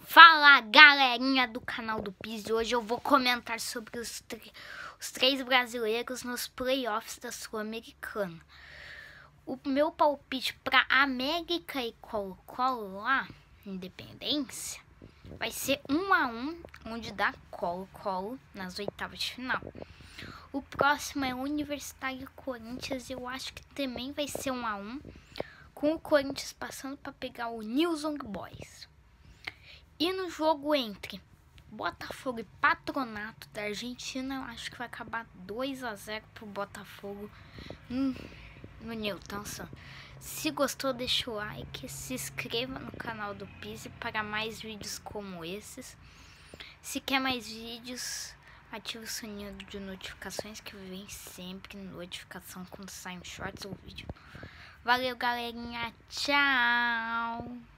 Fala, galerinha do canal do Pizzi. Hoje eu vou comentar sobre os três brasileiros nos playoffs da Sul-Americana. O meu palpite para América e Colo-Colo lá, Independência, vai ser 1-1, onde dá Colo-Colo nas oitavas de final. O próximo é Universitário e Corinthians, eu acho que também vai ser 1-1, com o Corinthians passando para pegar o News Old Boys. E no jogo entre Botafogo e Patronato da Argentina, eu acho que vai acabar 2-0 pro Botafogo no Newton Santos. Se gostou, deixa o like, se inscreva no canal do Pizzi para mais vídeos como esses. Se quer mais vídeos, ative o sininho de notificações que vem sempre notificação quando sai um shorts ou vídeo. Valeu, galerinha, tchau!